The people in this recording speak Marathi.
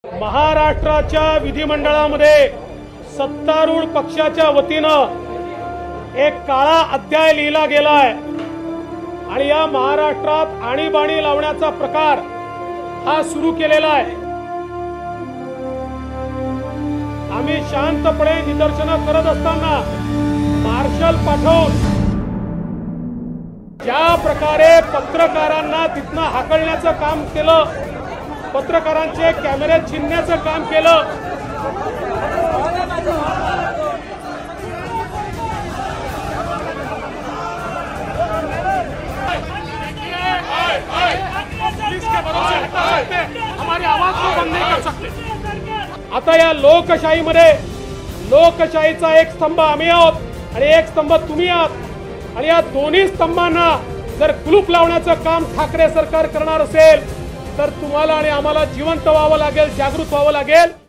महाराष्ट्राच्या विधिमंडळामध्ये सत्तारूढ पक्षाच्या वतीनं एक काळा अध्याय लिहिला गेलाय आणि या महाराष्ट्रात आणीबाणी लावण्याचा प्रकार हा सुरू केलेला आहे। आम्ही शांतपणे निदर्शनं करत असताना मार्शल पाठवून ज्या प्रकारे पत्रकारांना तिथनं हाकलण्याचं काम केलं, पत्रकारांचे कॅमेरे छीनण्याचं काम केलं, हमारी आवाज को बंद नहीं कर सकते। आता या लोकशाहीमध्ये लोकशाहीचा एक स्तंभ आम्ही आहोत आणि एक स्तंभ तुम्ही आहात आणि या दोन्ही स्तंभांना जर कुलूप लावण्याचं काम ठाकरे सरकार करणार असेल तर तुम्हाला आणि आम्हाला जिवंत व्हावं लागेल, जागृत व्हावं लागेल।